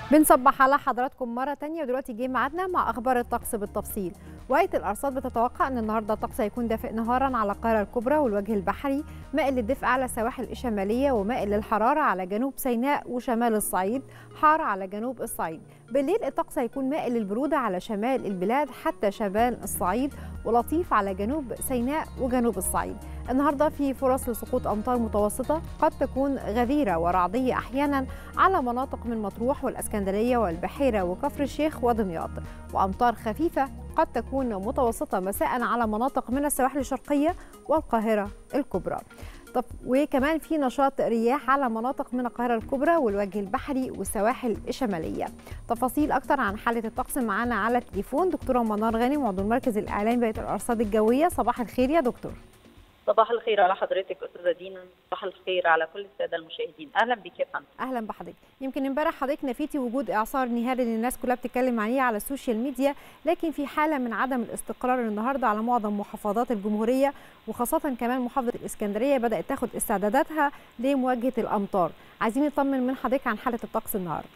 بنصبح على حضراتكم مرة تانية، ودلوقتي جه ميعادنا مع أخبار الطقس بالتفصيل. وقت الأرصاد بتتوقع أن النهاردة الطقس هيكون دافئ نهارا على القاهرة الكبرى والوجه البحري، مائل للدفء على السواحل الشمالية، ومائل للحرارة على جنوب سيناء وشمال الصعيد، حار على جنوب الصعيد. بالليل الطقس هيكون مائل للبرودة على شمال البلاد حتى شمال الصعيد، ولطيف على جنوب سيناء وجنوب الصعيد. النهارده في فرص لسقوط امطار متوسطه قد تكون غزيره ورعديه احيانا على مناطق من مطروح والاسكندريه والبحيره وكفر الشيخ ودمياط، وامطار خفيفه قد تكون متوسطه مساء على مناطق من السواحل الشرقيه والقاهره الكبرى. طب وكمان في نشاط رياح على مناطق من القاهره الكبرى والوجه البحري والسواحل الشماليه. تفاصيل اكتر عن حاله الطقس معانا على التليفون دكتوره منار غانم، عضو المركز الاعلامي بهيئه الارصاد الجويه. صباح الخير يا دكتور. صباح الخير على حضرتك استاذه دينا، صباح الخير على كل الساده المشاهدين. اهلا بك يا فندم. اهلا بحضرتك. يمكن امبارح حضرتك نفيتي وجود اعصار نهاري اللي الناس كلها بتتكلم عليه على السوشيال ميديا، لكن في حاله من عدم الاستقرار النهارده على معظم محافظات الجمهوريه، وخاصه كمان محافظه الاسكندريه بدات تاخد استعداداتها لمواجهه الامطار. عايزين نطمن من حضرتك عن حاله الطقس النهارده.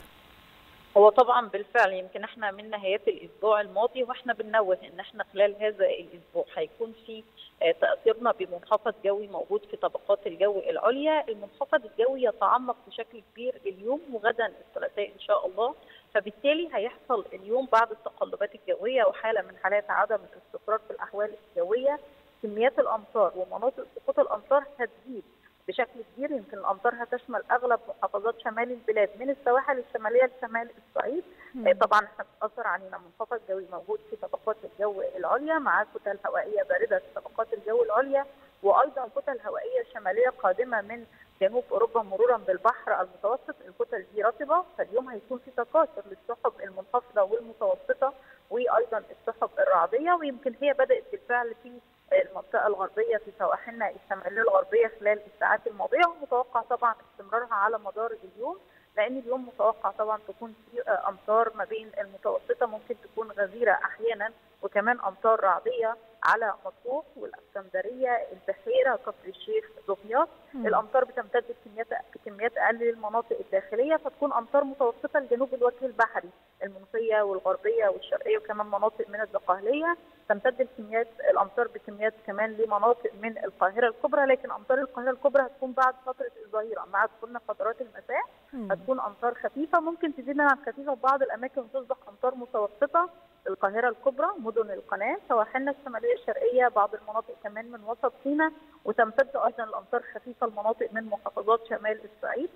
هو طبعا بالفعل يمكن احنا من نهايات الاسبوع الماضي واحنا بننوه ان احنا خلال هذا الاسبوع هيكون في تاثيرنا بمنخفض جوي موجود في طبقات الجو العليا. المنخفض الجوي يتعمق بشكل كبير اليوم وغدا الثلاثاء ان شاء الله، فبالتالي هيحصل اليوم بعد التقلبات الجويه وحاله من حالات عدم الاستقرار في الاحوال الجويه. كميات الامطار ومناطق سقوط الامطار هتزيد بشكل كبير. يمكن الامطار هتشمل اغلب محافظات شمال البلاد من السواحل الشماليه لشمال الصعيد. طبعا احنا بتاثر علينا منخفض جوي موجود في طبقات الجو العليا مع كتل هوائيه بارده في طبقات الجو العليا، وايضا كتل هوائيه شماليه قادمه من جنوب اوروبا مرورا بالبحر المتوسط. الكتل دي رطبه، فاليوم هيكون في تكاثر للسحب المنخفضه والمتوسطه وايضا السحب الرعديه، ويمكن هي بدات بالفعل في المنطقه الغربيه في سواحلنا الشماليه الغربيه خلال الساعات الماضيه، ومتوقع طبعا استمرارها على مدار اليوم، لان اليوم متوقع طبعا تكون في امطار ما بين المتوسطه ممكن تكون غزيره احيانا، وكمان امطار رعديه على مطروح والاسكندريه البحيره كفر الشيخ دمياط. الامطار بتمتد بكميات اقل للمناطق الداخليه، فتكون امطار متوسطه لجنوب الوجه البحري المنوفيه والغربيه والشرقيه وكمان مناطق من الدقهليه. تمتد الامطار بكميات كمان لمناطق من القاهره الكبرى، لكن امطار القاهره الكبرى هتكون بعد فتره الظهيره مع دخولنا فترات المساء. هتكون امطار خفيفه ممكن تزيد عن خفيفه في بعض الاماكن وتصبح امطار متوسطه. القاهره الكبرى، مدن القناه، سواحلنا الشماليه الشرقيه، بعض المناطق كمان من وسط سيناء، وتمتد ايضا الامطار خفيفه لمناطق من محافظات شمال الصعيد.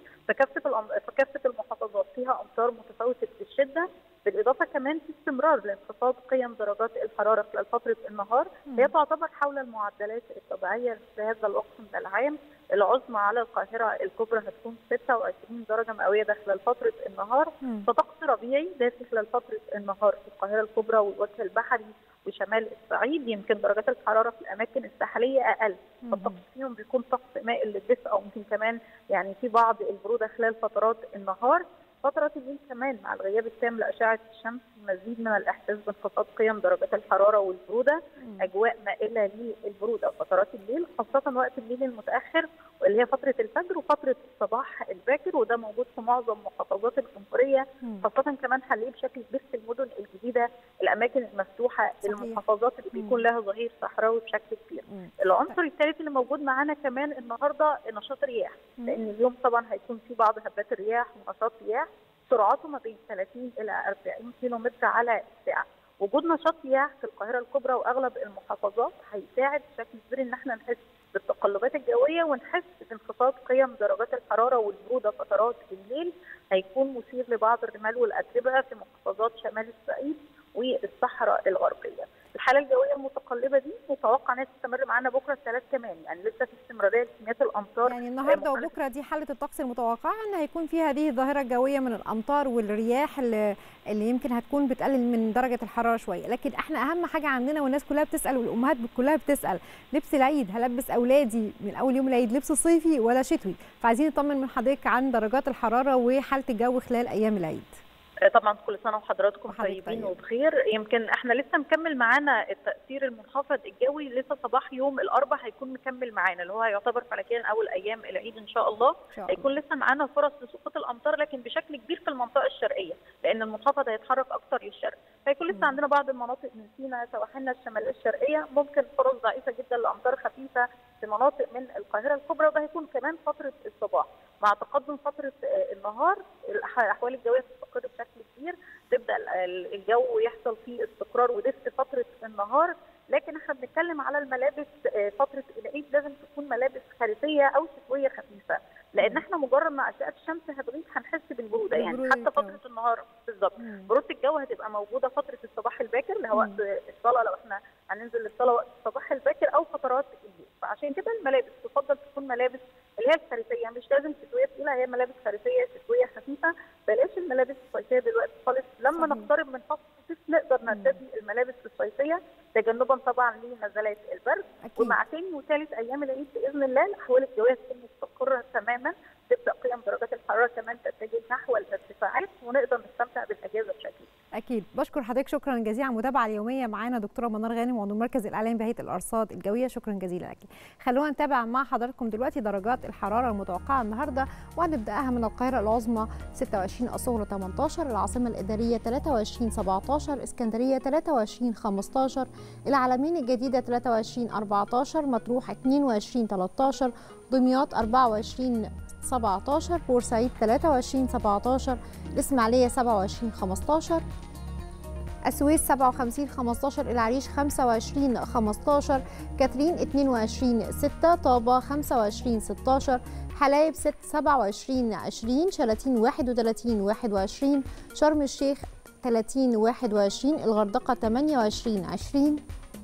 فكافه المحافظات فيها امطار متفاوته الشده، بالاضافه كمان في استمرار لانخفاض قيم درجات الحراره خلال فتره النهار. هي تعتبر حول المعدلات الطبيعيه لهذا الوقت من العام. العظمى على القاهره الكبرى هتكون 26 درجه مئويه خلال فتره النهار، فطقس ربيعي دافي خلال فتره النهار في القاهره الكبرى والوجه البحري وشمال الصعيد. يمكن درجات الحراره في الاماكن الساحليه اقل، فالطقس فيهم بيكون طقس مائل للدفء او ممكن كمان يعني في بعض البروده خلال فترات النهار. فترات الليل كمان مع الغياب التام لاشعه الشمس مزيد من الاحساس بانخفاض قيم درجات الحراره والبروده، اجواء مائله للبروده فترات الليل، خاصه وقت الليل المتاخر واللي هي فتره الفجر وفتره الصباح الباكر، وده موجود في معظم محافظات الجمهوريه، خاصه كمان هنلاقيه بشكل كبير في المدن الجديده، الاماكن المفتوحه، المحافظات اللي بيكون لها ظهير صحراوي بشكل كبير. العنصر الثالث اللي موجود معانا كمان النهارده نشاط رياح، لان اليوم طبعا هيكون في بعض هبات الرياح ونشاط رياح سرعته ما بين 30 الى 40 كيلو متر على الساعه. وجود نشاط رياح في القاهره الكبرى واغلب المحافظات هيساعد بشكل كبير ان احنا نحس بالتقلبات الجويه ونحس بانخفاض قيم درجات الحراره والبروده فترات الليل. هيكون مثير لبعض الرمال والاتربه في محافظات شمال الصعيد والصحراء الغربيه. الحاله الجويه المتقلبه دي متوقع انها تستمر معانا بكره الثلاث كمان، يعني لسه في استمراريه لكميات الامطار. يعني النهارده وبكره دي حاله الطقس المتوقعه ان هيكون فيها هذه الظاهره الجويه من الامطار والرياح اللي يمكن هتكون بتقلل من درجه الحراره شويه، لكن احنا اهم حاجه عندنا والناس كلها بتسال والامهات كلها بتسال لبس العيد، هلبس اولادي من اول يوم العيد لبس صيفي ولا شتوي؟ فعايزين نطمن من حضرتك عن درجات الحراره وحاله الجو خلال ايام العيد. طبعا كل سنه وحضراتكم طيبين وبخير. يمكن احنا لسه مكمل معانا التاثير المنخفض الجوي، لسه صباح يوم الاربعاء هيكون مكمل معانا، اللي هو هيعتبر فلكيا اول ايام العيد ان شاء الله. هيكون لسه معانا فرص لسقوط الامطار، لكن بشكل كبير في المنطقه الشرقيه، لان المنخفض هيتحرك اكثر للشرق، فيكون لسه عندنا بعض المناطق من سيناء سواحلنا الشماليه الشرقيه ممكن فرص ضعيفه جدا لامطار خفيفه في مناطق من القاهره الكبرى، وده هيكون كمان فتره الصباح. مع تقدم فتره النهار الاحوال الجويه تستقر بشكل كبير، تبدا الجو يحصل فيه استقرار ودفء فتره النهار. لكن احنا بنتكلم على الملابس فتره العيد لازم تكون ملابس خريفيه او شتويه خفيفه، لان احنا مجرد ما اشعه الشمس هتغيب هنحس بالبروده، يعني حتى فتره النهار بالظبط بروده الجو هتبقى موجوده فتره الصباح الباكر اللي هو وقت الصلاه، لو احنا هننزل للصلاه وقت الصباح الباكر او فترات الليل. فعشان كده الملابس تفضل تكون ملابس اللي هي الخريفيه، مش لازم شتويه تقيله، هي ملابس خريفيه شتويه خفيفه، بلاش الملابس الصيفيه دلوقتي خالص. لما نقترب من فصل الصيف نقدر نرتدي الملابس الصيفيه تجنبا طبعا لنزلات البرد. ومع ثاني وثالث ايام العيد باذن الله الاحوال الجويه تكون مستقره تماما، تبدا قيم درجات الحراره كمان تتجه نحو الارتفاعات، ونقدر نستمتع بالاجازه بشكل اكيد. بشكر حضرتك شكرا جزيلا على المتابعه اليوميه معانا دكتوره منار غانم وعضو المركز الاعلامي بهيئه الارصاد الجويه، شكرا جزيلا لك. خلونا نتابع مع حضراتكم دلوقتي درجات الحراره المتوقعه النهارده، وهنبداها من القاهره العظمى 26، الصغرى 18، العاصمه الاداريه 23 17، اسكندريه 23 15، العلمين الجديده 23 14، مطروح 22 13، دمياط 24 17، بورسعيد 23 17، الإسماعيلية 27 15، السويس 57 15، العريش 25 15، كاترين 22 6، طابة 25 16، حلايب 27 20، شلاتين 31 21، شرم الشيخ 30 21، الغردقة 28 20،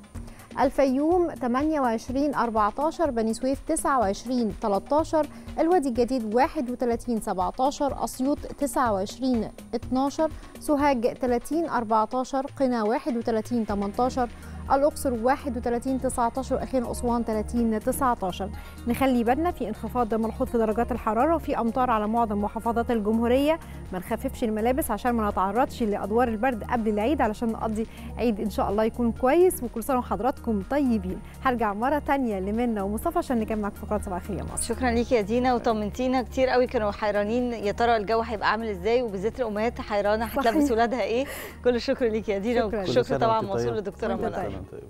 الفيوم 28 14، بني سويف 29 13، الوادي الجديد 31 17، أسيوط 29 12، سوهاج 30 14، قنا 31 18، الأقصر 31 19، وأخيرا أسوان 30 19. نخلي بالنا في انخفاض ملحوظ في درجات الحرارة وفي أمطار على معظم محافظات الجمهورية، ما نخففش الملابس عشان ما نتعرضش لأدوار البرد قبل العيد علشان نقضي عيد إن شاء الله يكون كويس. وكل سنة وحضراتكم طيبين. هرجع مرة تانية لمنى ومصطفى عشان نكمل معاكم فقرات صباح الخير يا مصر. شكرا ليكي يا دينا، وطمنتينا كتير قوي كانوا حيرانين يا ترى الجو هيبقى عامل ازاي، وبالذات الامهات حيرانه هتلبس ولادها ايه. كل الشكر ليكي يا دينا، والشكر طبعا موصول للدكتوره منى.